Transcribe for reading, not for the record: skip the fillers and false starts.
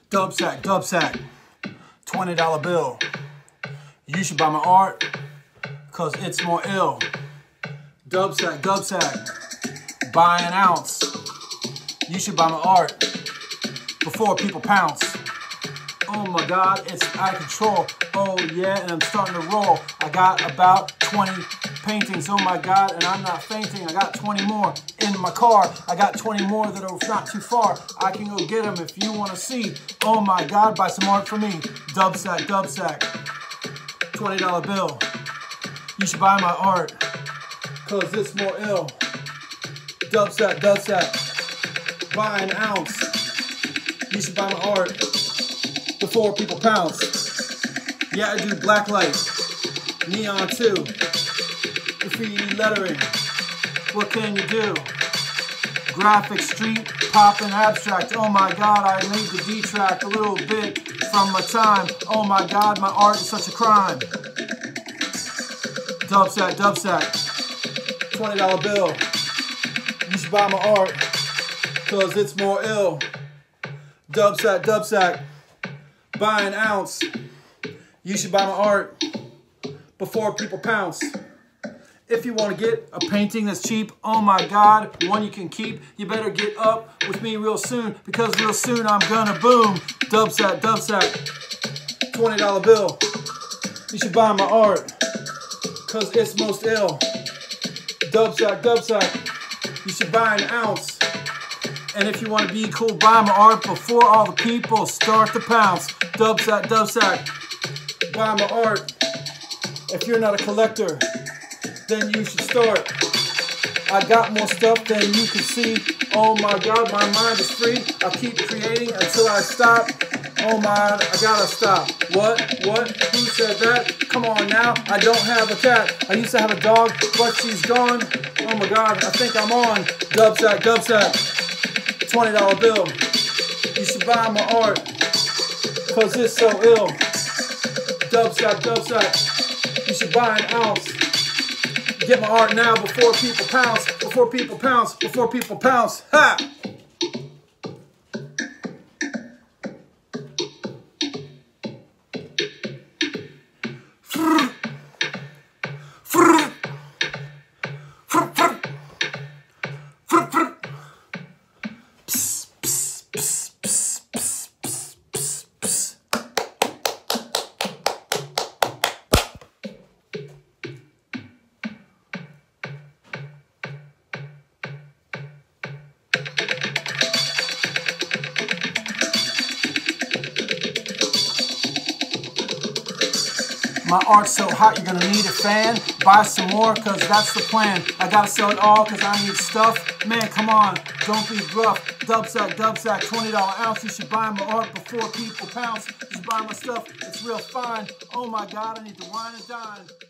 Dubsack, $20 bill. You should buy my art, cause it's more ill. Dubsack, buy an ounce. You should buy my art before people pounce. Oh my God, it's out of control. Oh yeah, and I'm starting to roll. I got about 20 paintings, oh my God, and I'm not fainting. I got 20 more in my car. I got 20 more that are not too far. I can go get them if you want to see. Oh my God, buy some art for me. Dubsack, $20 bill. You should buy my art, cause it's more ill. Dubsack, buy an ounce. You should buy my art before people pounce. Yeah, I do blacklight, neon too, graffiti lettering. What can you do? Graphic, street, pop, and abstract. Oh my God, I need to detract a little bit from my time. Oh my God, my art is such a crime. Dubsack, $20 bill. You should buy my art, cause it's more ill. Dubsack, buy an ounce. You should buy my art before people pounce. If you want to get a painting that's cheap, oh my God, one you can keep, you better get up with me real soon, because real soon I'm gonna boom. Dubsack, $20 bill. You should buy my art, cause it's most ill. Dubsack, you should buy an ounce. And if you want to be cool, buy my art before all the people start to pounce. Dubsack, buy my art. If you're not a collector, then you should start. I got more stuff than you can see. Oh my God, my mind is free. I'll keep creating until I stop. Oh my, I gotta stop. What? Who said that? Come on now, I don't have a cat. I used to have a dog, but she's gone. Oh my God, I think I'm on. Dubsack, $20 bill. You should buy my art, cause it's so ill. Dubsack, you should buy an ounce. Get my art now before people pounce, Ha! My art's so hot, you're gonna need a fan. Buy some more, cause that's the plan. I gotta sell it all, cause I need stuff. Man, come on, don't be gruff. Dubsack, $20 ounce. You should buy my art before people pounce. You should buy my stuff, it's real fine. Oh my God, I need to wine and dine.